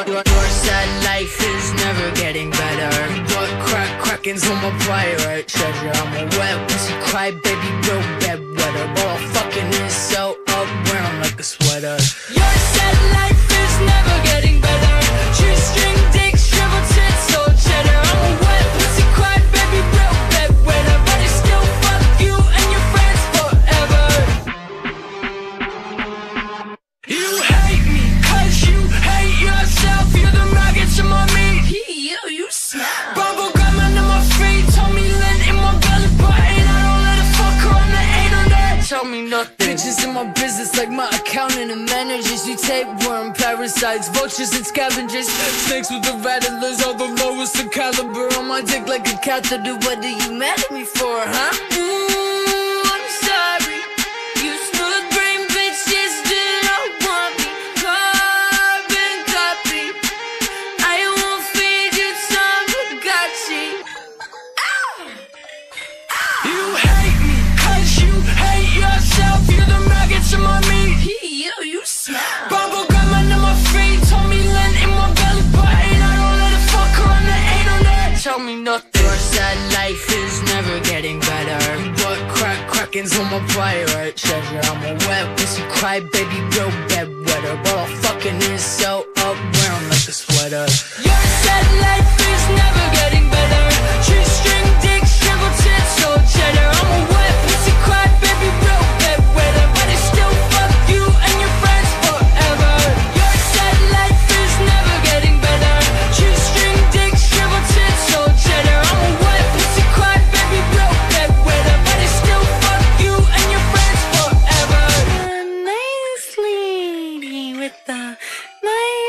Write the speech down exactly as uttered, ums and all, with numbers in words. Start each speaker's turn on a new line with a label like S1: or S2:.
S1: Your, your sad life is never getting better. Butt crack cracking's on my pirate treasure. I'm a wet pussy cry baby, real bad weather. All fucking is so up, wearing like a sweater. Your sad life is never getting better. Shoestring dick, shrivel tits, so cheddar. I'm a wet pussy cry baby, real bad weather. But I still fuck you and your friends forever. You hate me cause you hate yourself. You're the maggots in my meat. You, you smell bubble gum under my feet. Told me lint in my belly button. I don't let a fucker on the anal net. Tell me nothing. Bitches in my business like my accountant and managers. You tapeworm, parasites, vultures and scavengers. Snakes with the rattlers, all the lowest of caliber. On my dick like a catheter. What are you mad at me for, huh? Ooh, I'm sorry. You smooth brain bitches didn't want me. Carbon copy. I won't feed you some Bugatti. You hate me cause you hate yourself. You're the maggots in my meat. You, you smell bubble gum under my feet. Told me lint in my belly button. I don't let a fucker on the anal net. Tell me nothing. Your sad life is never getting better. Butt crack cracking's on my pirate treasure. I'm a wet pussy cry baby, real bad weather. But all fucking is so up, wearing like a sweater. Your sad life is never getting better. Shoestring dick, shrivel tits, so cheddar. I'm a wet pussy cry baby, real bad weather. But I still fuck you and your friends forever. Your sad life is never getting better. Shoestring dick, shrivel tits, so cheddar. I'm a wet pussy cry baby, real bad weather. But I still fuck you and your friends forever. A nice lady with a nice